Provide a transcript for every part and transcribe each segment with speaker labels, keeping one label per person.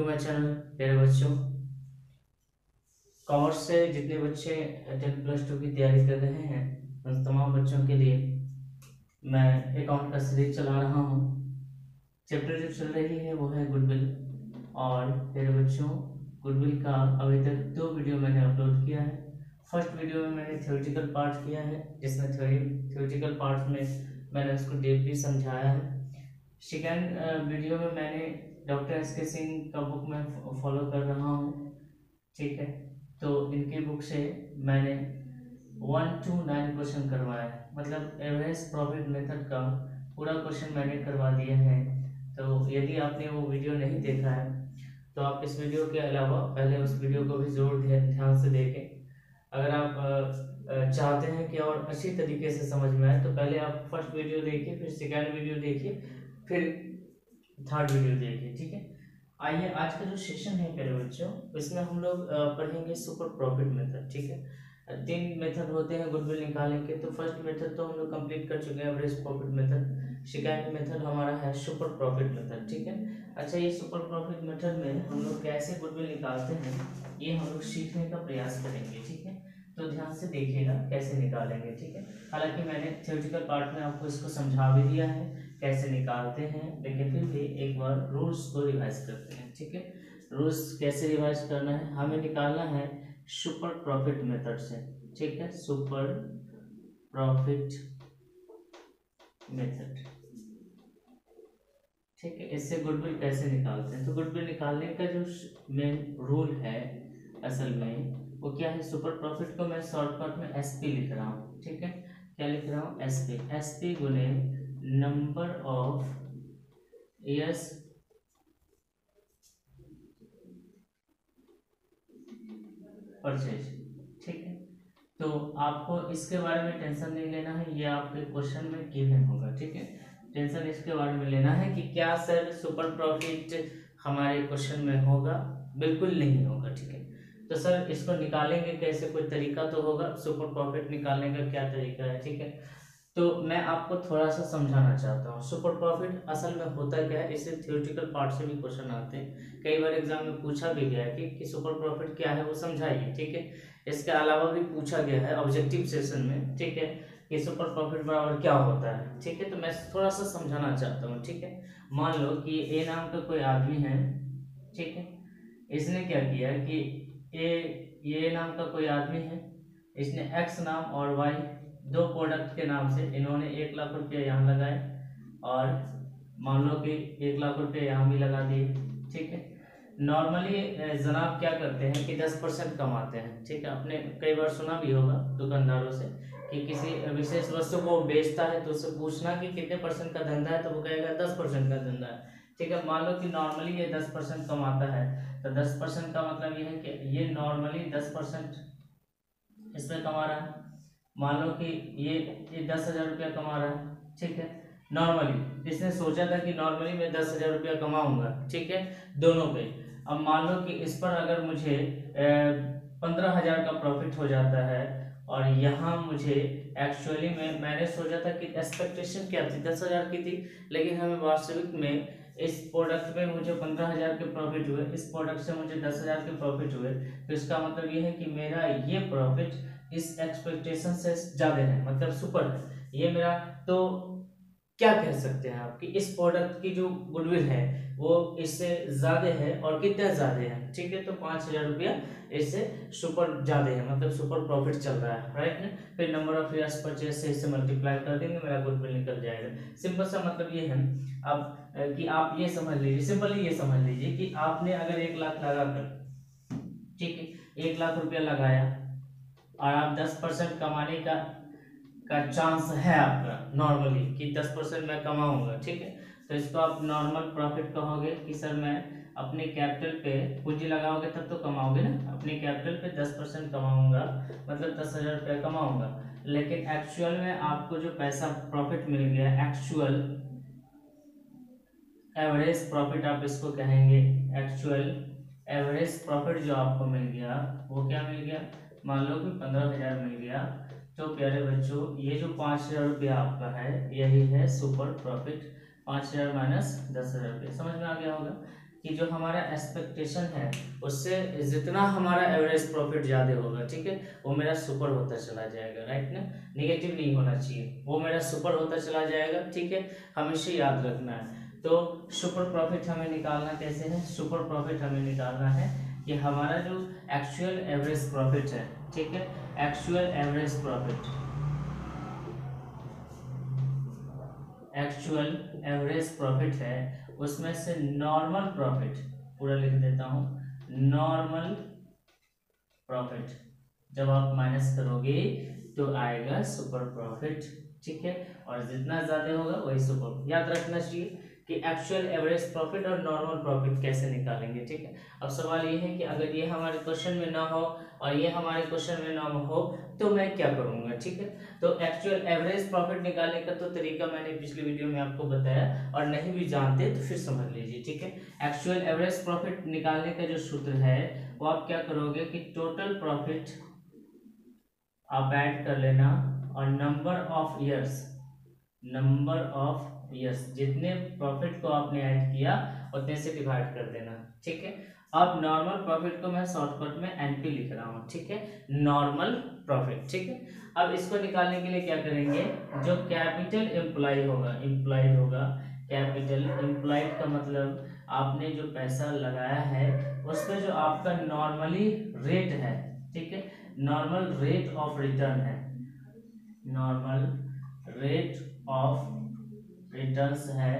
Speaker 1: To my channel. प्यारे बच्चों, commerce से जितने बच्चे 10+2 की तैयारी कर रहे हैं उन तमाम बच्चों के लिए मैं अकाउंट का सीरीज चला रहा हूँ। चैप्टर जो चल रही है वो है गुडविल। और प्यारे बच्चों, गुडविल का अभी तक 2 वीडियो मैंने अपलोड किया है। फर्स्ट वीडियो में मैंने थ्योरेटिकल पार्ट किया है, जिसमें थ्योरेटिकल पार्ट में मैंने उसको डीपली समझाया है। सेकेंड वीडियो में मैंने डॉक्टर एस.के. सिंह का बुक में फॉलो कर रहा हूँ, ठीक है। तो इनकी बुक से मैंने 1 to 9 क्वेश्चन करवाया है, मतलब एवरेज प्रॉफिट मेथड का पूरा क्वेश्चन मैंने करवा दिया है। तो यदि आपने वो वीडियो नहीं देखा है तो आप इस वीडियो के अलावा पहले उस वीडियो को भी जरूर ध्यान से देखें। अगर आप चाहते हैं कि और अच्छी तरीके से समझ में आए तो पहले आप फर्स्ट वीडियो देखिए, फिर सेकेंड वीडियो देखिए, फिर थर्ड वीडियो देखिए, ठीक है। आइए, आज का जो सेशन है प्यारे बच्चों, इसमें हम लोग पढ़ेंगे सुपर प्रॉफिट मेथड, ठीक है। 3 मेथड होते हैं गुडविल निकालने के। तो फर्स्ट मेथड तो हम लोग कंप्लीट कर चुके हैं, average profit method. Second method हमारा है सुपर प्रॉफिट मेथड, ठीक है। अच्छा, ये सुपर प्रॉफिट मेथड में हम लोग कैसे गुडविल निकालते हैं ये हम लोग सीखने का प्रयास करेंगे, ठीक है। तो ध्यान से देखिएगा कैसे निकालेंगे, ठीक है। हालांकि मैंने थ्योरेटिकल पार्ट में आपको इसको समझा भी दिया है कैसे निकालते हैं, लेकिन फिर भी एक बार रूल्स को रिवाइज करते हैं, ठीक है। रूल्स कैसे रिवाइज करना है, हमें निकालना है सुपर प्रॉफिट मेथड से, ठीक है। सुपर प्रॉफिट मेथड, ठीक है। इससे गुडविल कैसे निकालते हैं, तो गुडविल निकालने का जो मेन रूल है असल में वो क्या है। सुपर प्रॉफिट को मैं शॉर्टकट में एसपी लिख रहा हूँ, ठीक है। क्या लिख रहा हूँ, एसपी। एसपी गुने नंबर ऑफ ईयर्स परचेज, ठीक है। तो आपको इसके बारे में टेंशन नहीं लेना है, ये आपके क्वेश्चन में गिवन होगा, ठीक है। टेंशन इसके बारे में लेना है कि क्या सर सुपर प्रॉफिट हमारे क्वेश्चन में होगा, बिल्कुल नहीं होगा, ठीक है। तो सर इसको निकालेंगे कैसे, कोई तरीका तो होगा सुपर प्रॉफिट निकालने का, क्या तरीका है, ठीक है। तो मैं आपको थोड़ा सा समझाना चाहता हूँ सुपर प्रॉफिट असल में होता क्या है। इससे थ्योरेटिकल पार्ट से भी क्वेश्चन आते हैं, कई बार एग्जाम में पूछा भी गया है कि सुपर प्रॉफिट क्या है वो समझाइए, ठीक है। इसके अलावा भी पूछा गया है ऑब्जेक्टिव सेशन में, ठीक है, कि सुपर प्रॉफिट बराबर क्या होता है, ठीक है। तो मैं थोड़ा सा समझाना चाहता हूँ, ठीक है। मान लो कि ए नाम का कोई आदमी है, ठीक है। इसने क्या किया कि ये नाम का कोई आदमी है, इसने एक्स नाम और वाई 2 प्रोडक्ट के नाम से इन्होंने 1 लाख रुपये यहाँ लगाए और मान लो कि 1 लाख रुपये यहाँ भी लगा दिए, ठीक है। नॉर्मली जनाब क्या करते हैं कि 10% कमाते हैं, ठीक है। आपने कई बार सुना भी होगा दुकानदारों से कि किसी विशेष वस्तु को बेचता है तो उससे पूछना कि कितने % का धंधा है, तो वो कहेगा 10% का धंधा है, ठीक है। मान लो कि नॉर्मली ये 10% कमाता है, तो 10% का मतलब ये है कि ये नॉर्मली 10% इसमें कमा रहा है। मान लो कि ये 10,000 रुपया कमा रहा है, ठीक है। नॉर्मली इसने सोचा था कि नॉर्मली मैं 10,000 रुपया कमाऊंगा, ठीक है, दोनों पे। अब मान लो कि इस पर अगर मुझे 15,000 का प्रॉफिट हो जाता है और यहाँ मुझे एक्चुअली में मैंने सोचा था कि एक्सपेक्टेशन क्या थी 10,000 की थी, लेकिन हमें वास्तविक में इस प्रोडक्ट में मुझे 15,000 के प्रॉफिट हुए, इस प्रोडक्ट से मुझे 10,000 के प्रॉफिट हुए। तो इसका मतलब ये है कि मेरा ये प्रॉफिट इस एक्सपेक्टेशन से ज्यादा है, मतलब सुपर है ये मेरा। तो क्या कह सकते हैं आप कि इस प्रोडक्ट की जो गुडविल है वो इससे ज्यादा है, और कितना ज्यादा है, ठीक है। तो 5,000 रुपया इससे सुपर ज्यादा है, मतलब सुपर प्रॉफिट चल रहा है, राइट ना। फिर नंबर ऑफ ईयर्स परचेज से इससे मल्टीप्लाई कर देंगे, मेरा गुडविल निकल जाएगा। सिंपल सा मतलब ये है। अब कि आप ये समझ लीजिए, सिंपली ये समझ लीजिए कि आपने अगर 1 लाख लगा कर, ठीक है, 1 लाख रुपया लगाया और आप 10% कमाने का चांस है आपका नॉर्मली कि 10% मैं कमाऊंगा, ठीक है। तो इसको आप नॉर्मल प्रॉफिट कहोगे कि सर मैं अपने कैपिटल पे पूंजी लगाओगे तब तो कमाओगे ना, अपने कैपिटल पे 10% कमाऊंगा, मतलब 10,000 रुपया कमाऊंगा। लेकिन एक्चुअल में आपको जो पैसा प्रॉफिट मिल गया, एक्चुअल एवरेज प्रॉफिट आप इसको कहेंगे, एक्चुअल एवरेज प्रॉफिट जो आपको मिल गया वो क्या मिल गया, मान लो कि 15,000 मिल गया। तो प्यारे बच्चों, ये जो 5,000 रुपया आपका है यही है सुपर प्रॉफिट। 5,000 माइनस 10,000 रुपया, समझ में आ गया होगा। कि जो हमारा एक्सपेक्टेशन है उससे जितना हमारा एवरेज प्रॉफिट ज़्यादा होगा, ठीक है, वो मेरा सुपर होता चला जाएगा, राइट ना, निगेटिव नहीं होना चाहिए, वो मेरा सुपर होता चला जाएगा, ठीक है, हमेशा याद रखना है। तो सुपर प्रॉफिट हमें निकालना कैसे है, सुपर प्रॉफिट हमें निकालना है कि हमारा जो एक्चुअल एवरेज प्रॉफिट है, ठीक है, actual average profit, actual average profit है उसमें से नॉर्मल प्रॉफिट, पूरा लिख देता हूं, नॉर्मल प्रॉफिट जब आप माइनस करोगे तो आएगा सुपर प्रॉफिट, ठीक है, और जितना ज्यादा होगा वही सुपर। याद रखना चाहिए कि एक्चुअल एवरेज प्रॉफिट और नॉर्मल प्रॉफिट कैसे निकालेंगे, ठीक है। अब सवाल ये है कि अगर ये हमारे क्वेश्चन में ना हो और ये हमारे क्वेश्चन में ना हो तो मैं क्या करूंगा, ठीक है। तो एक्चुअल एवरेज प्रॉफिट निकालने का तो तरीका मैंने पिछली वीडियो में आपको बताया, और नहीं भी जानते तो फिर समझ लीजिए, ठीक है। एक्चुअल एवरेज प्रॉफिट निकालने का जो सूत्र है वो आप क्या करोगे कि टोटल प्रॉफिट आप ऐड कर लेना और number of years, number of years, जितने प्रॉफिट को आपने ऐड किया उतने से डिवाइड कर देना, ठीक है। अब नॉर्मल प्रॉफिट को मैं शॉर्टकट में एनपी लिख रहा हूँ, ठीक है, नॉर्मल प्रॉफिट, ठीक है। अब इसको निकालने के लिए क्या करेंगे, जो कैपिटल एम्प्लॉय होगा, एम्प्लॉयड होगा, कैपिटल एम्प्लॉयड का मतलब आपने जो पैसा लगाया है उस पर जो आपका नॉर्मली रेट है, ठीक है, नॉर्मल रेट ऑफ रिटर्न है, नॉर्मल रेट ऑफ रिटर्न्स है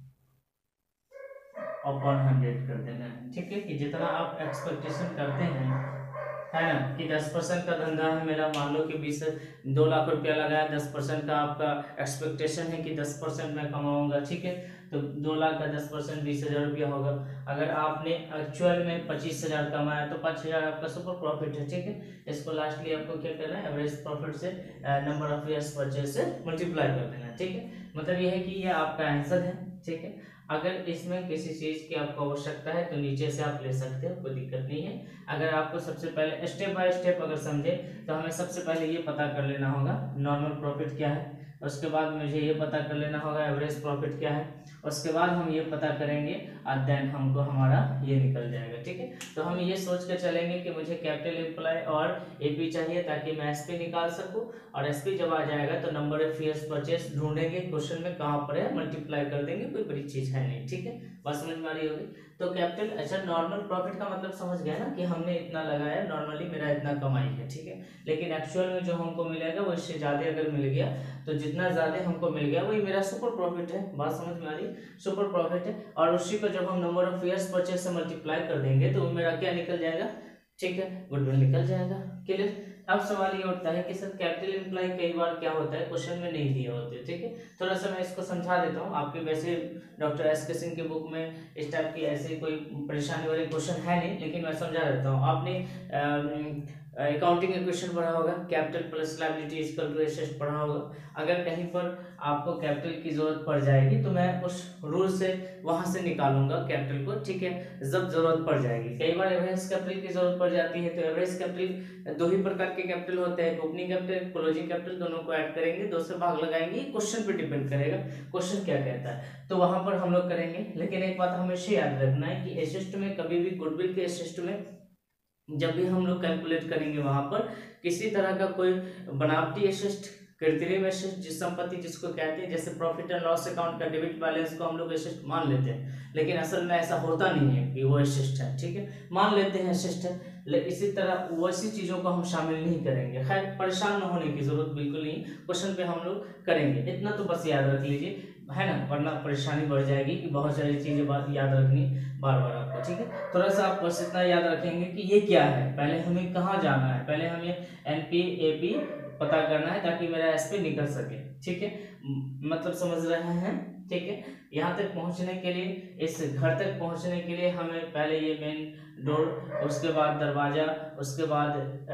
Speaker 1: अपॉन 100 कर देना है, ठीक है, कि जितना आप एक्सपेक्टेशन करते हैं, है ना, कि 10% का धंधा है मेरा, मान लो कि 2 लाख रुपया लगाया, 10% का आपका एक्सपेक्टेशन है कि 10% मैं कमाऊंगा, ठीक है, तो 2 लाख का 10% 20,000 रुपया होगा। अगर आपने एक्चुअल में 25,000 कमाया तो 5,000 आपका सुपर प्रॉफिट है, ठीक है। इसको लास्टली आपको क्या करना है, एवरेज प्रॉफिट से नंबर ऑफ ईयर्स परचेज से मल्टीप्लाई कर देना, ठीक है। मतलब ये है कि ये आपका आंसर है, ठीक है। अगर इसमें किसी चीज की आपको आवश्यकता है तो नीचे से आप ले सकते हो, कोई दिक्कत नहीं है। अगर आपको सबसे पहले स्टेप बाय स्टेप अगर समझे तो हमें सबसे पहले ये पता कर लेना होगा नॉर्मल प्रॉफिट क्या है, उसके बाद मुझे ये पता कर लेना होगा एवरेज प्रॉफिट क्या है, उसके बाद हम ये पता करेंगे और देन हमको हमारा ये निकल जाएगा, ठीक है। तो हम ये सोच कर चलेंगे कि मुझे कैपिटल एम्प्लॉय और एपी चाहिए ताकि मैं एसपी निकाल सकूं, और एसपी जब आ जाएगा तो नंबर ऑफ ईयर्स परचेस ढूंढेंगे, क्वेश्चन में कहाँ पर है मल्टीप्लाई कर देंगे, कोई बड़ी चीज है नहीं, ठीक है, बस समझ में आ रही होगी। तो कैपिटल, अच्छा नॉर्मल प्रॉफिट का मतलब समझ गया ना कि हमने इतना लगाया, नॉर्मली मेरा इतना कमाई है, ठीक है, लेकिन एक्चुअल में जो हमको मिलेगा वो इससे ज्यादा अगर मिल गया तो जितना ज्यादा हमको मिल गया वही मेरा सुपर प्रॉफिट है, बात समझ में आ रही, सुपर प्रॉफिट है। और उसी को जब हम नंबर ऑफ ईयर्स परचेस से मल्टीप्लाई कर देंगे तो मेरा क्या निकल जाएगा, ठीक है, गुडविल निकल जाएगा, क्लियर। अब सवाल ये उठता है कि सर कैपिटल एम्प्लॉय कई बार क्या होता है क्वेश्चन में नहीं दिए होते, ठीक है, थोड़ा सा मैं इसको समझा देता हूँ। आपके वैसे डॉक्टर एस के सिंह की बुक में इस टाइप की ऐसी कोई परेशानी वाले क्वेश्चन है नहीं, लेकिन मैं समझा देता हूँ। आपने अकाउंटिंग का क्वेश्चन पढ़ा होगा, capital plus liability equal to asset पढ़ा होगा। अगर कहीं पर आपको कैपिटल की जरूरत पड़ जाएगी तो मैं उस रूल से वहां से निकालूंगा कैपिटल को, ठीक है, जब जरूरत पड़ जाएगी। कई बार एवरेज कैपिटल की जरूरत पड़ जाती है, तो एवरेज कैपिटल 2 ही प्रकार के कैपिटल होते हैं, ओपनिंग कैपिटल, क्लोजिंग कैपिटल, दोनों को ऐड करेंगे, 2 से भाग लगाएंगे, क्वेश्चन पे डिपेंड करेगा क्वेश्चन क्या कहता है, तो वहां पर हम लोग करेंगे। लेकिन एक बात हमेशा याद रखना है कि एसेट में कभी भी, गुडविल के एसेट में जब भी हम लोग कैलकुलेट करेंगे वहां पर किसी तरह का कोई बनावटी एसेट, कृत्रिम एसेट, जिस संपत्ति जिसको कहते हैं, जैसे प्रॉफिट एंड लॉस अकाउंट का डेबिट बैलेंस को हम लोग एसेट मान लेते हैं, लेकिन असल में ऐसा होता नहीं है कि वो एसेट है, ठीक है, मान लेते हैं एसेट है, लेकिन इसी तरह वैसी चीजों को हम शामिल नहीं करेंगे। खैर परेशान न होने की जरूरत बिल्कुल नहीं, क्वेश्चन पे हम लोग करेंगे, इतना तो बस याद रख लीजिए, है ना, वरना परेशानी बढ़ जाएगी कि बहुत सारी चीजें बात याद रखनी बार बार आपको, ठीक है। थोड़ा सा आप बस इतना याद रखेंगे कि ये क्या है, पहले हमें कहाँ जाना है, पहले हमें एनपी एपी पता करना है ताकि मेरा एसपी निकल सके, ठीक है, मतलब समझ रहे हैं, ठीक है। यहाँ तक पहुँचने के लिए, इस घर तक पहुँचने के लिए हमें पहले ये मेन डोर, उसके बाद दरवाजा, उसके बाद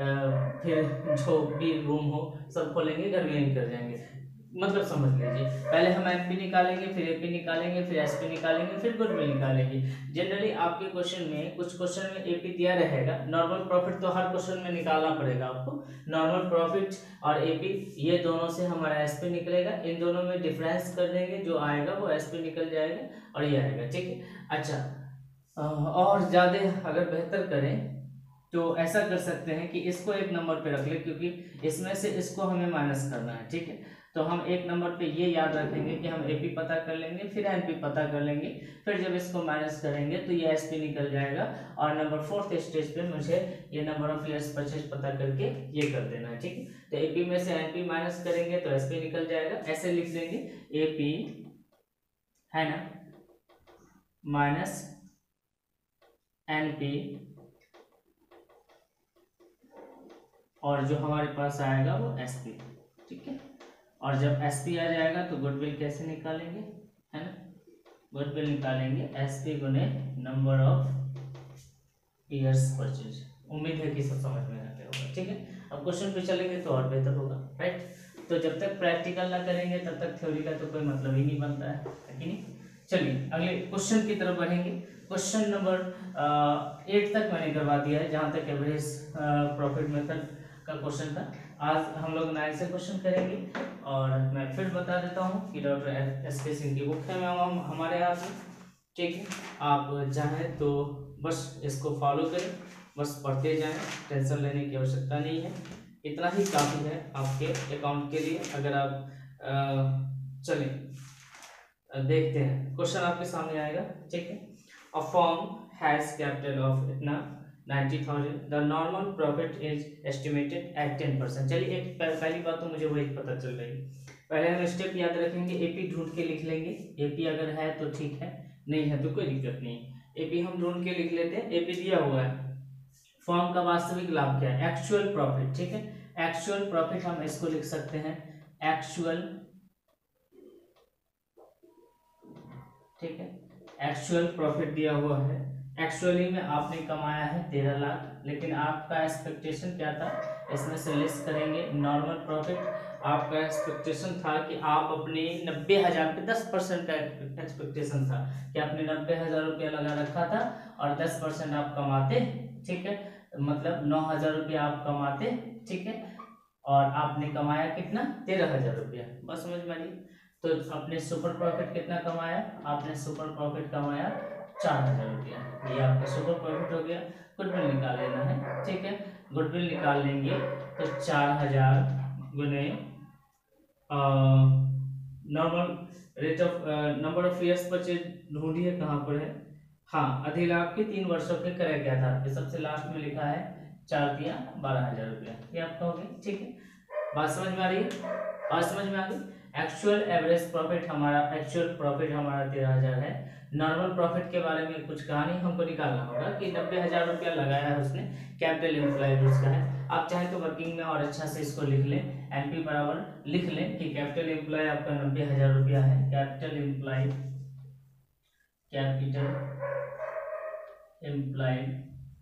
Speaker 1: फिर जो भी रूम हो सब खोलेंगे, घर में एंटर जाएंगे, मतलब समझ लीजिए पहले हम एमपी निकालेंगे, फिर एपी निकालेंगे, फिर एसपी निकालेंगे, फिर गुडविल निकालेंगे। जनरली आपके क्वेश्चन में, कुछ क्वेश्चन में एपी दिया रहेगा, नॉर्मल प्रॉफिट तो हर क्वेश्चन में निकालना पड़ेगा आपको, नॉर्मल प्रॉफिट और एपी ये दोनों से हमारा एसपी निकलेगा, इन दोनों में डिफरेंस कर देंगे, जो आएगा वो एसपी निकल जाएगा और ये आएगा, ठीक है। अच्छा और ज़्यादा अगर बेहतर करें तो ऐसा कर सकते हैं कि इसको एक नंबर पे रख ले, क्योंकि इसमें से इसको हमें माइनस करना है, ठीक है। तो हम एक नंबर पे ये याद रखेंगे कि हम एपी पता कर लेंगे, फिर एनपी पता कर लेंगे, फिर जब इसको माइनस करेंगे तो ये एसपी निकल जाएगा, और नंबर 4th स्टेज पे मुझे ये नंबर ऑफ ईयर्स परचेज पता करके ये कर देना है, ठीक है। तो एपी में से एनपी माइनस करेंगे तो एसपी निकल जाएगा, ऐसे लिख देंगे एपी है ना माइनस एनपी, और जो हमारे पास आएगा वो एसपी, ठीक है। और जब एसपी आ जाएगा तो गुडविल कैसे निकालेंगे, है ना, गुडविल निकालेंगे एसपी गुने नंबर ऑफ ईयर्स परचेज। उम्मीद है कि सब समझ में आ गया होगा, ठीक है। अब क्वेश्चन पे चलेंगे तो और बेहतर होगा, राइट। तो जब तक प्रैक्टिकल ना करेंगे तब तक थ्योरी का तो कोई मतलब ही नहीं बनता है कि नहीं। चलिए अगले क्वेश्चन की तरफ बढ़ेंगे। क्वेश्चन नंबर 8 तक मैंने करवा दिया है, जहां तक एवरेज प्रॉफिट मेथड का क्वेश्चन था। आज हम लोग 9 से क्वेश्चन करेंगे, और मैं फिर बता देता हूँ कि डॉक्टर एस के सिंह की बुक है हमारे यहाँ से, ठीक है। आप चाहें तो बस इसको फॉलो करें, बस पढ़ते जाएं, टेंशन लेने की आवश्यकता नहीं है, इतना ही काफ़ी है आपके अकाउंट के लिए। अगर आप चलिए देखते हैं, क्वेश्चन आपके सामने आएगा, ठीक है। A firm has capital of इतना 90,000, the normal profit is estimated at 10%। चलिए एक पहली बात तो मुझे वही पता चल रही है। पहले हम स्टेप याद रखेंगे, एपी ढूंढ के लिख लेंगे, एपी अगर है तो ठीक है, नहीं है तो कोई दिक्कत नहीं। एपी हम ढूंढ के लिख लेते हैं, एपी दिया हुआ है, फर्म का वास्तविक लाभ क्या है, एक्चुअल प्रॉफिट, ठीक है। एक्चुअल प्रॉफिट हम इसको लिख सकते हैं एक्चुअल, ठीक है। एक्चुअल प्रॉफिट दिया हुआ है, एक्चुअली में आपने कमाया है 13 लाख, लेकिन आपका एक्सपेक्टेशन क्या था, इसमें से लेस करेंगे नॉर्मल प्रॉफिट। आपका एक्सपेक्टेशन था कि आप अपने 90,000 पे 10% का एक्सपेक्टेशन था कि आपने 90,000 रुपया लगा रखा था और 10% आप कमाते, ठीक है, मतलब 9,000 रुपया आप कमाते, ठीक है। और आपने कमाया कितना, 13,000 रुपया, बस समझ में आ रही। तो आपने सुपर प्रॉफिट कितना कमाया, आपने सुपर प्रॉफिट कमाया 4,000 रुपया, ये आपका सुपर प्रॉफिट हो गया। गुडविल निकाल लेना है, ठीक है। गुडविल निकाल लेंगे तो 4,000 गुने normal rate of number of years purchase ढूंढिए कहाँ पर है, हाँ, अधिलाभ के 3 वर्षों के क्रय के आधार पे सबसे लास्ट में लिखा है 4 दिया 12,000 रुपया, ये आपका हो गया, ठीक है। बात समझ में आ रही है, बात समझ में आ गई। एक्चुअल एवरेज प्रॉफिट हमारा, एक्चुअल प्रॉफिट हमारा 13,000 है। नॉर्मल प्रॉफिट के बारे में कुछ कहा नहीं, हमको निकालना होगा कि 90,000 रुपया लगाया है उसने, कैपिटल एम्प्लॉयड उसका है। आप चाहे तो वर्किंग में और अच्छा से इसको लिख लें, एनपी बराबर लिख लें कि कैपिटल एम्प्लॉय आपका 90,000 रुपया है, कैपिटल एम्प्लॉय, कैपिटल एम्प्लॉयड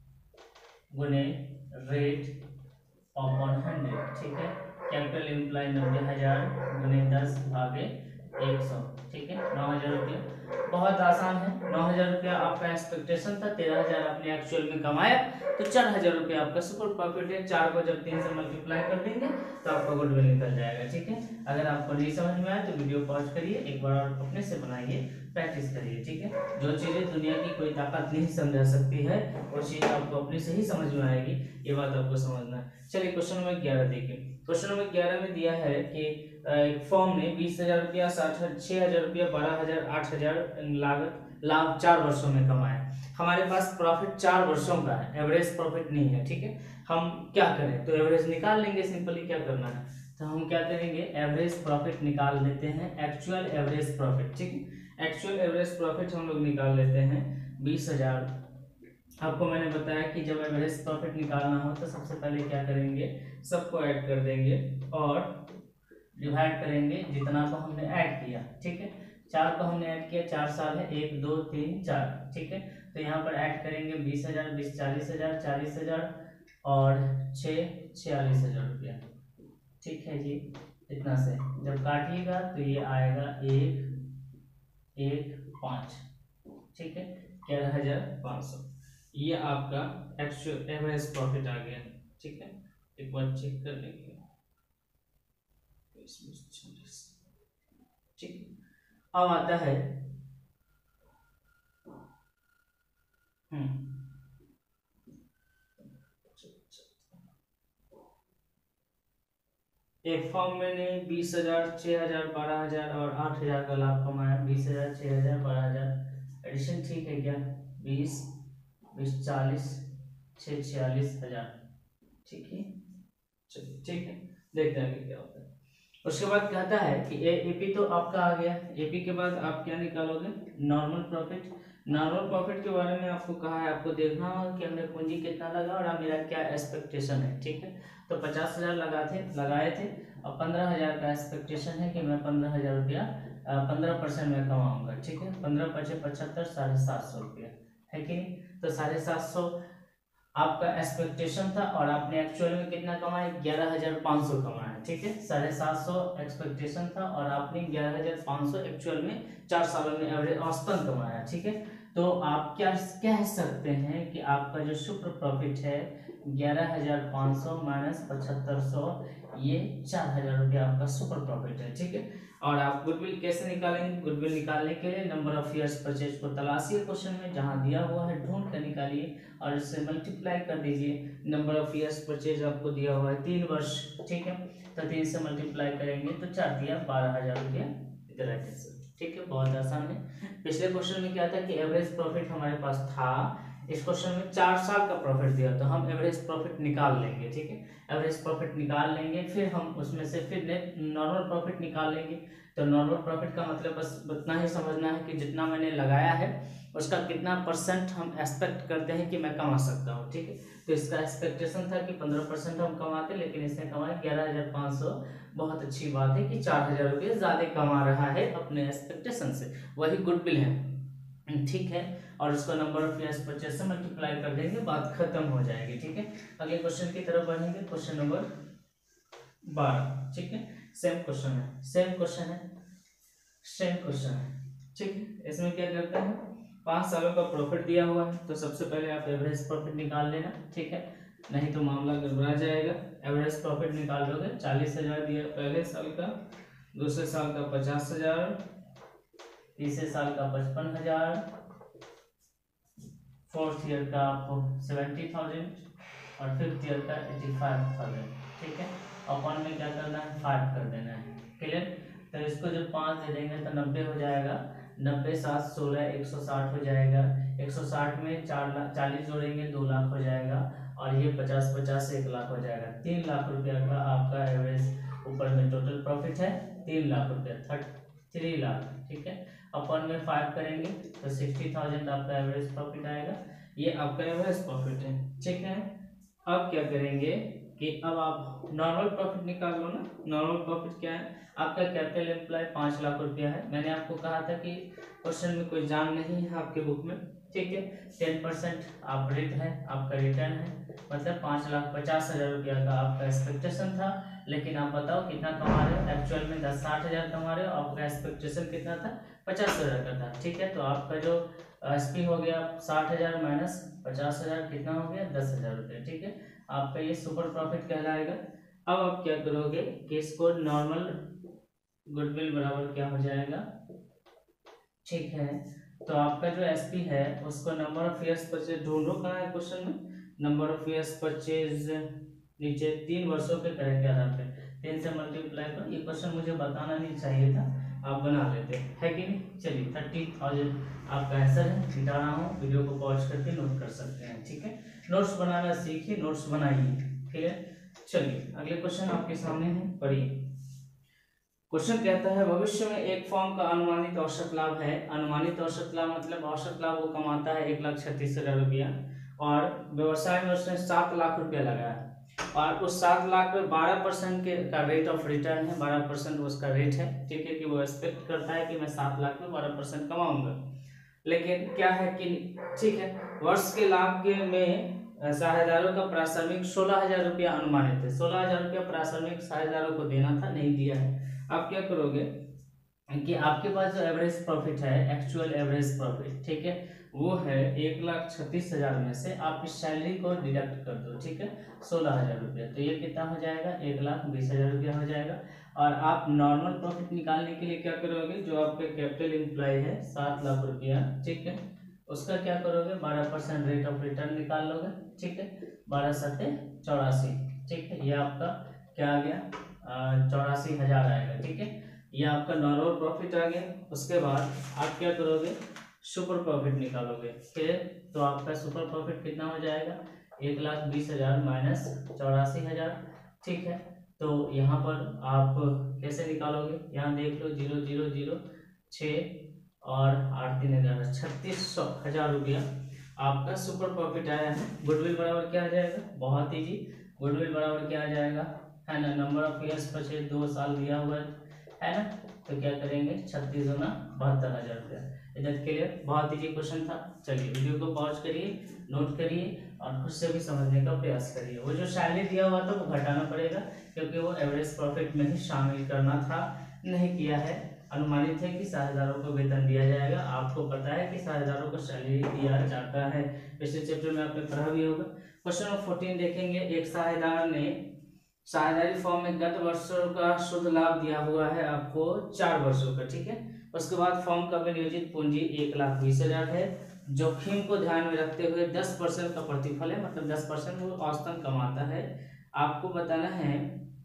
Speaker 1: गुने रेट अपॉन 100, ठीक है। कैपिटल एम्प्लॉय 90,000 गुने 10 भागे 100, ठीक है, 9,000 रुपया। बहुत आसान है, 9,000 रुपया आपका एक्सपेक्टेशन था, 13,000 आपने एक्चुअल में कमाया, तो 4,000 रुपया आपका सुपर प्रॉफिट है। 4 को जब 3 से मल्टीप्लाई कर देंगे तो आपका गुडविल निकल जाएगा, ठीक है। अगर आपको नहीं समझ में आए तो वीडियो पॉज करिए, एक बार और अपने से बनाइए, प्रैक्टिस करिए, ठीक है। जो चीजें दुनिया की कोई ताकत नहीं समझा सकती है वो चीज आपको अपने से ही समझ में आएगी, ये बात आपको समझना है। चलिए क्वेश्चन नंबर 11 देखिए। क्वेश्चन नंबर 11 में दिया है कि एक फर्म ने 20,000 रुपया, 6,000 रुपया, 12,000, 8,000 लागत लाभ 4 वर्षों में कमाया। हमारे पास प्रॉफिट 4 वर्षों का है, एवरेज प्रॉफिट नहीं है, ठीक है। हम क्या करें, तो एवरेज निकाल लेंगे, सिंपली क्या करना है, तो हम क्या करेंगे, एवरेज प्रॉफिट निकाल लेते हैं, एक्चुअल एवरेज प्रॉफिट, ठीक है। एक्चुअल एवरेज प्रॉफिट हम लोग निकाल लेते हैं 20,000। आपको मैंने बताया कि जब एवरेज प्रॉफिट निकालना हो तो सबसे पहले क्या करेंगे, सबको ऐड कर देंगे और डिवाइड करेंगे जितना को हमने ऐड किया, ठीक है। 4 को हमने ऐड किया, 4 साल है, 1 2 3 4, ठीक है। तो यहाँ पर ऐड करेंगे 20,000, 20 40,000, 40,000 और 6 46,000 रुपया, ठीक है जी। इतना से जब काटिएगा तो ये आएगा 1,1,5, ठीक है, 11,500, ये आपका एक्चुअल एवरेज प्रॉफिट आ गया, ठीक है। एक बार चेक कर लेंगे, ठीक। अब आता है एक फॉर्म में 20,000, 6,000, 12,000 और 8,000 का लाभ कमाया। 20,000, 6,000, 12,000। एडिशन ठीक है क्या? 20, 20, 40, 46,000। ठीक है, चलिए ठीक है, देखते हैं क्या होता है। उसके बाद कहता है कि एपी तो आपका आ गया। एपी के बाद आप क्या निकालोगे? Normal profit. नॉर्मल प्रॉफिट के बारे में आपको कहा है, आपको देखना होगा कि हमने पूंजी कितना लगा और मेरा क्या एक्सपेक्टेशन है। ठीक है, तो 50,000 लगाए थे और 15,000 का एक्सपेक्टेशन है कि मैं 15,000 रुपया 15% में कमाऊंगा। ठीक है, 15 × 75, 750 रुपया है कि नहीं? तो 750 आपका एक्सपेक्टेशन था और आपने एक्चुअल में कितना कमाया? 11,500 कमाया। ठीक है, 750 एक्सपेक्टेशन था और आपने 11,500 एक्चुअल में 4 सालों में एवरेज औसतन कमाया। ठीक है, तो आप क्या कह सकते हैं कि आपका जो सुपर प्रॉफिट है 11,500 माइनस 7,500, ये 4,000 रुपया आपका सुपर प्रॉफिट है। ठीक है, और आप गुडविल कैसे निकालेंगे? गुडविल निकालने के लिए नंबर ऑफ ईयर्स परचेज को तलाशिए क्वेश्चन में, जहां दिया हुआ है ढूंढ कर निकालिए और इससे मल्टीप्लाई कर दीजिए। नंबर ऑफ ईयर्स परचेज आपको दिया हुआ है 3 वर्ष। ठीक है, तो 3 से मल्टीप्लाई करेंगे तो 4 दिया 12,000 रुपया। Right answer. ठीक है, बहुत आसान है। पिछले क्वेश्चन में क्या था कि एवरेज प्रॉफिट हमारे पास था, इस क्वेश्चन में 4 साल का प्रॉफिट दिया, तो हम एवरेज प्रॉफिट निकाल लेंगे। ठीक है, एवरेज प्रॉफिट निकाल लेंगे, फिर हम उसमें से फिर नॉर्मल प्रॉफिट निकाल लेंगे। तो नॉर्मल प्रॉफिट का मतलब बस उतना ही समझना है कि जितना मैंने लगाया है उसका कितना परसेंट हम एक्सपेक्ट करते हैं कि मैं कमा सकता हूँ। ठीक है, तो इसका एक्सपेक्टेशन था कि 15% हम कमाते, लेकिन इसने कमाया 11,500। बहुत अच्छी बात है कि 4,000 रुपये ज्यादा कमा रहा है अपने एक्सपेक्टेशन से, वही गुडविल है। ठीक है, और उसको नंबर ऑफ ईयर्स परचेज से मल्टीप्लाई कर देंगे, बात खत्म हो जाएगी। ठीक है, अगले क्वेश्चन की तरफ बढ़ेंगे, क्वेश्चन नंबर 12। ठीक है, सेम क्वेश्चन है, सेम क्वेश्चन है, सेम क्वेश्चन है। ठीक है, इसमें क्या करते हैं, 5 सालों का प्रॉफिट दिया हुआ है, तो सबसे पहले आप एवरेज प्रॉफिट निकाल लेना। ठीक है, नहीं तो मामला गड़बड़ा जाएगा। एवरेज प्रॉफिट निकाल लोगे, 40,000 दिया पहले साल का, दूसरे साल का 50,000, तीसरे साल का 55,000, फोर्थ ईयर का आपको 70,000 और फिफ्थ ईयर का 85,000। ठीक है, अपन में क्या करना है, 5 कर देना है। क्लियर? तो इसको जब 5 दे देंगे तो 90 हो जाएगा, 90, 7, 16, 160 हो जाएगा। 160 में 40 जोड़ेंगे 2 लाख हो जाएगा, और ये 50, 50 से 1 लाख हो जाएगा। 3 लाख रुपया का आपका एवरेज ऊपर में टोटल प्रॉफिट है, 3 लाख रुपया, 3 लाख। ठीक है, अपन में 5 करेंगे तो 60,000 आपका एवरेज प्रॉफिट आएगा। ये आपका एवरेज प्रॉफिट है। ठीक है, अब क्या करेंगे कि अब आप नॉर्मल प्रॉफिट निकाल लो ना। नॉर्मल प्रॉफिट क्या है? आपका कैपिटल एम्प्लॉय 5 लाख रुपया है। मैंने आपको कहा था कि क्वेश्चन में कोई जान नहीं है आपके बुक में। ठीक है, 10% आप रेट है, आपका रिटर्न है, मतलब 5,50,000 रुपया का आपका एक्सपेक्टेशन था, लेकिन आप बताओ कितना कमा रहे हो? एक्चुअल में 60,000 कमा रहे हो, आपका एक्सपेक्टेशन कितना था? 50,000 का था। ठीक है, तो आपका जो एसपी हो गया 60,000 माइनस 50,000, कितना हो गया? 10,000 रुपये। ठीक है, आपका ये सुपर प्रॉफिट कहलाएगा। अब आप क्या करोगे कि इसको नॉर्मल गुडविल बराबर क्या हो जाएगा? ठीक है, तो आपका जो एसपी है उसको नंबर ऑफ ईयर्स परचेज ढूंढो, कहाँ है क्वेश्चन में? नंबर ऑफ ईयर्स परचेज नीचे 3 वर्षों के तरह के आधार पे 3 से मल्टीप्लाई कर। ये क्वेश्चन मुझे बताना नहीं चाहिए था, आप बना लेते है कि नहीं। चलिए 30,000 आपका आंसर है, दिखा रहा हूँ, वीडियो को पॉज करके नोट कर सकते हैं। ठीक है, नोट्स बनाना सीखिए, नोट्स बनाइए। क्लियर? चलिए अगले क्वेश्चन आपके सामने है, पढ़िए। क्वेश्चन कहता है भविष्य में एक फॉर्म का अनुमानित औसत लाभ है। अनुमानित औसत लाभ मतलब औसत लाभ वो कमाता है 1,36,000 रुपया, और व्यवसाय में उसने 7 लाख रुपया लगाया, और उस 7 लाख में 12% का रेट ऑफ रिटर्न है, 12% उसका रेट है। ठीक है, कि वो एक्सपेक्ट करता है कि मैं 7 लाख में 12% कमाऊंगा। लेकिन क्या है कि ठीक है, वर्ष के लाभ के में साझेदारों का प्राथमिक 16,000 रुपया अनुमानित है। 16,000 रुपया प्राथमिक साझेदारों को देना था, नहीं दिया है। आप क्या करोगे कि आपके पास जो एवरेज प्रॉफिट है, एक्चुअल एवरेज प्रॉफिट, ठीक है, वो है 1,36,000 में से आप इस सैलरी को डिडक्ट कर दो। ठीक है, 16,000 रुपया, तो ये कितना हो जाएगा? 1,20,000 रुपया हो जाएगा। और आप नॉर्मल प्रॉफिट निकालने के लिए क्या करोगे? जो आपका कैपिटल एम्प्लॉय है 7 लाख रुपया, ठीक है, उसका क्या करोगे, 12% रेट ऑफ रिटर्न निकाल लोगे, ठीक है। 12 सत्ते 84, ठीक है। ये आपका क्या आ गया, 84,000 आएगा, ठीक है। ये आपका नॉर्मल प्रॉफिट आ गया। उसके बाद आप क्या करोगे, सुपर प्रॉफिट निकालोगे। फिर तो आपका सुपर प्रॉफिट कितना हो जाएगा, 1,20,000 माइनस 84,000, ठीक है। तो यहाँ पर आप कैसे निकालोगे, यहाँ देख लो, 0,006 और 8,3,11 36,000 रुपया आपका सुपर प्रॉफिट आया है। गुडविल बराबर क्या आ जाएगा, बहुत ईजी, गुडविल बराबर क्या आ जाएगा, है ना, नंबर ऑफ ईयर्स परचेज 2 साल दिया हुआ है ना। तो क्या करेंगे, 36 गुना 72,000 रुपया। इधर क्लियर, बहुत ईजी क्वेश्चन था। चलिए वीडियो को पॉज करिए, नोट करिए और खुद से भी समझने का प्रयास करिए। वो जो सैलरी दिया हुआ था वो घटाना पड़ेगा, क्योंकि वो एवरेज प्रॉफिट में ही शामिल करना था, नहीं किया है। अनुमानित है कि 60,000 को वेतन दिया जाएगा। आपको पता है कि 60,000 को सैलरी दिया जाता है, पिछले चैप्टर में आपने पढ़ा भी होगा। क्वेश्चन नंबर 14 देखेंगे। एक साझेदार ने साझेदारी फॉर्म में गत वर्षों का शुद्ध लाभ दिया हुआ है आपको 4 वर्षों का, ठीक है। उसके बाद फॉर्म का विनियोजित पूंजी 1,20,000 है। जोखिम को ध्यान में रखते हुए 10% का प्रतिफल है, मतलब 10% वो औसतन कमाता है। आपको बताना है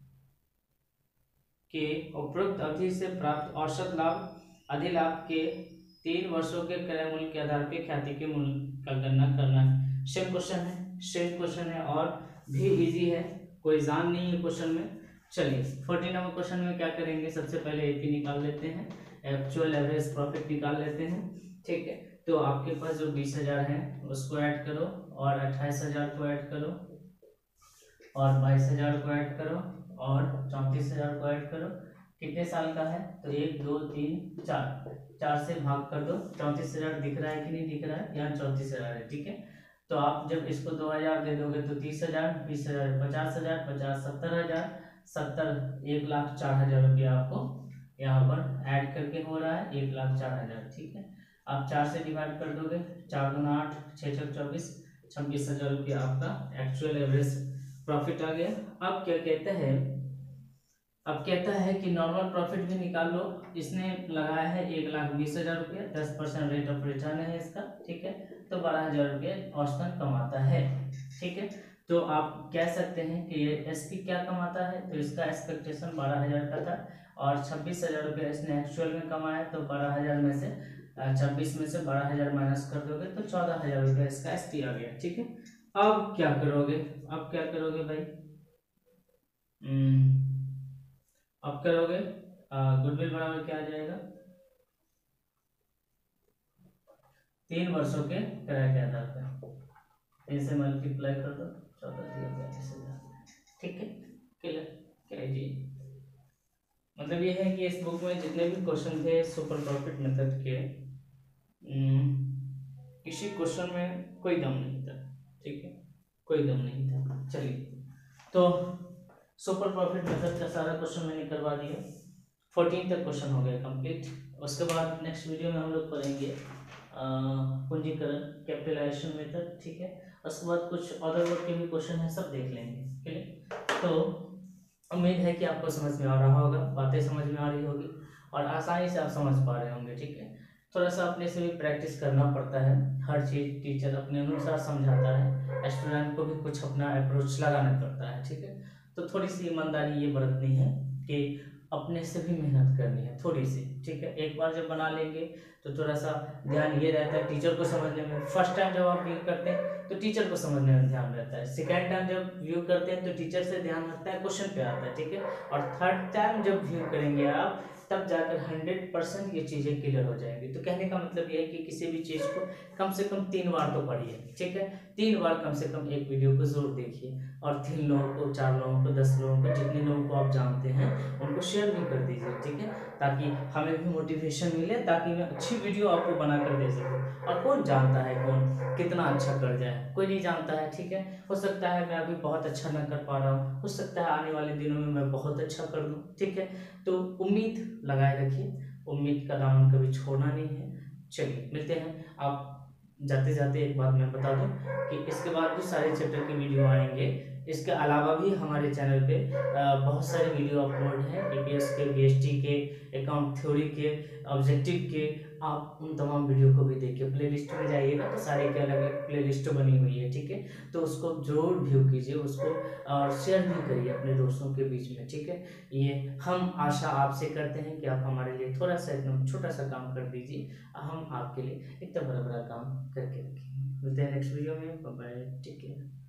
Speaker 1: कि उपरोक्त अवधि से प्राप्त औसत लाभ अधिलाभ के 3 वर्षों के क्रय मूल्य के आधार पर ख्याति के मूल्य का गणना करना है। सेम क्वेश्चन है और भी इजी है, कोई जान नहीं है क्वेश्चन में। चलिए 14 नंबर क्वेश्चन में क्या करेंगे, सबसे पहले एपी निकाल लेते हैं, एक्चुअल एवरेज प्रॉफिट निकाल लेते हैं, ठीक है। तो आपके पास जो 20,000 है उसको ऐड करो और 28,000 को ऐड करो और 22,000 को ऐड करो और 34,000 को ऐड करो। कितने साल का है, तो 1 2 3 4 से भाग कर दो। 34,000 दिख रहा है कि नहीं दिख रहा है, यहाँ 34,000 है, ठीक है। तो आप जब इसको 2,000 दे दोगे तो 30,000, 20,000 50,000, 50 70,000, 70 1,04,000 रुपया आपको यहाँ पर ऐड करके हो रहा है, 1,04,000, ठीक है। आप 4 से डिवाइड कर दोगे, 4 दूना 8, 6 6 24, 26,000 रुपया आपका एक्चुअल एवरेज प्रॉफिट आ गया। अब क्या कहता है, अब कहता है कि नॉर्मल प्रॉफिट भी निकाल लो। इसने लगाया है 1,20,000 रुपया, 10% रेट ऑफ रिटर्न है इसका, ठीक है। तो 12,000 रुपये औसतन कमाता है, ठीक है। तो आप कह सकते हैं कि ये एसपी क्या कमाता है, तो इसका एक्सपेक्टेशन 12,000 का था और 26,000 रुपया इसने एक्चुअल में कमाया। तो 12,000 में से 26 में से 12,000 माइनस कर दोगे तो 14,000 रुपया इसका एसपी आ गया, ठीक है। अब क्या करोगे, अब क्या करोगे भाई, अब करोगे गुडविल बराबर क्या आ जाएगा, 3 वर्षों के किराए के आधार पर 3 से मल्टीप्लाई कर दो, 14,35,000, ठीक है। क्या जी, मतलब ये है कि इस बुक में जितने भी क्वेश्चन थे सुपर प्रॉफिट मेथड के, किसी क्वेश्चन में कोई दम नहीं था, ठीक है, कोई दम नहीं था। चलिए तो सुपर प्रॉफिट मेथड का सारा क्वेश्चन मैंने करवा दिया, 14 तक क्वेश्चन हो गया कंप्लीट। उसके बाद नेक्स्ट वीडियो में हम लोग पढ़ेंगे पूंजीकरण कैपिटलाइजेशन मेथड, ठीक है। उसके बाद कुछ अदर वर्ड के भी क्वेश्चन है, सब देख लेंगे, ठीक है। तो उम्मीद है कि आपको समझ में आ रहा होगा, बातें समझ में आ रही होगी और आसानी से आप समझ पा रहे होंगे, ठीक है। थोड़ा सा अपने से भी प्रैक्टिस करना पड़ता है, हर चीज़ टीचर अपने अनुसार समझाता है, स्टूडेंट को भी कुछ अपना अप्रोच लगाना पड़ता है, ठीक है। तो थोड़ी सी ईमानदारी ये बरतनी है कि अपने से भी मेहनत करनी है थोड़ी सी, ठीक है। एक बार जब बना लेंगे तो थोड़ा सा ध्यान ये रहता है टीचर को समझने में। फर्स्ट टाइम जब आप व्यू करते हैं तो टीचर को समझने में ध्यान रहता है, सेकेंड टाइम जब व्यू करते हैं तो टीचर से ध्यान हटता है, क्वेश्चन पे आता है, ठीक है। और थर्ड टाइम जब व्यू करेंगे आप तब जाकर 100% ये चीज़ें क्लियर हो जाएंगी। तो कहने का मतलब ये है कि किसी भी चीज़ को कम से कम 3 बार तो पढ़िए, ठीक है। 3 बार कम से कम एक वीडियो को जरूर देखिए और 3 लोगों को, 4 लोगों को, 10 लोगों को, जितने लोगों को आप जानते हैं उनको शेयर भी कर दीजिए, ठीक है, ताकि हमें भी मोटिवेशन मिले, ताकि मैं अच्छी वीडियो आपको बना कर दे सकूँ। और कौन जानता है कौन कितना अच्छा कर जाए, कोई नहीं जानता है, ठीक है। हो सकता है मैं अभी बहुत अच्छा ना कर पा रहा हूँ, हो सकता है आने वाले दिनों में मैं बहुत अच्छा कर दूँ, ठीक है। तो उम्मीद लगाए रखिए, उम्मीद का दामन कभी छोड़ना नहीं है। चलिए मिलते हैं। आप जाते जाते एक बात मैं बता दूं कि इसके बाद भी सारे चैप्टर के वीडियो आएंगे, इसके अलावा भी हमारे चैनल पे बहुत सारे वीडियो अपलोड हैं, ईपीएस के, बीएसटी के, अकाउंट थ्योरी के, ऑब्जेक्टिव के। आप उन तमाम वीडियो को भी देखिए। प्ले लिस्ट में जाइएगा तो सारे के अलग अलग प्ले लिस्ट बनी हुई है, ठीक है। तो उसको जरूर व्यू कीजिए उसको, और शेयर भी करिए अपने दोस्तों के बीच में, ठीक है। ये हम आशा आपसे करते हैं कि आप हमारे लिए थोड़ा सा एकदम छोटा सा काम कर दीजिए, हम आपके लिए इतना बड़ा बड़ा काम करके रखेंगे। मिलते हैं नेक्स्ट वीडियो में। Bye bye, take care.